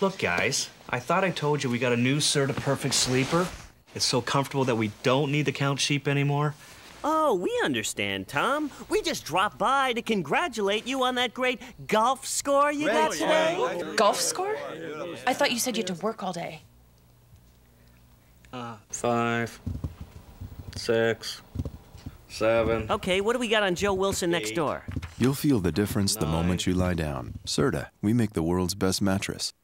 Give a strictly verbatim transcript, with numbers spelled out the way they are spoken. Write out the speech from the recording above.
Look, guys, I thought I told you we got a new SERTA Perfect Sleeper. It's so comfortable that we don't need to count sheep anymore. Oh, we understand, Tom. We just dropped by to congratulate you on that great golf score you got today. Golf score? I thought you said you had to work all day. Uh, five, six, seven. Okay, what do we got on Joe Wilson next door? You'll feel the difference the Nine. moment you lie down. SERTA, we make the world's best mattress.